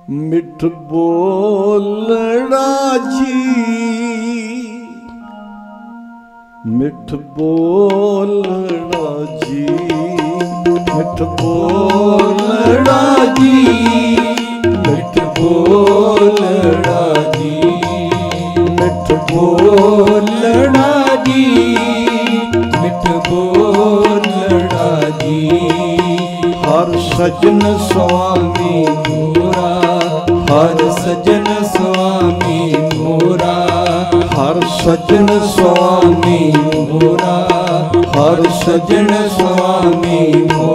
ਮਿੱਠ ਬੋਲਣਾ ਜੀ, ਮਿੱਠ ਬੋਲਣਾ ਜੀ, ਮਿੱਠ ਬੋਲਣਾ ਜੀ, ਮਿੱਠ ਬੋਲਣਾ ਜੀ, ਮਿੱਠ ਬੋਲਣਾ ਜੀ, ਮਿੱਠ ਬੋਲਣਾ ਜੀ। ਹਰ ਸਜਣ ਸੁਆਮੀ ਮੋਰਾ, ਹਰ ਸਜਣ ਸੁਆਮੀ ਮੋਰਾ, ਹਰ ਸਜਣ ਸੁਆਮੀ ਮੋਰਾ, ਹਰ ਸਜਣ ਸੁਆਮੀ ਮੋਰਾ।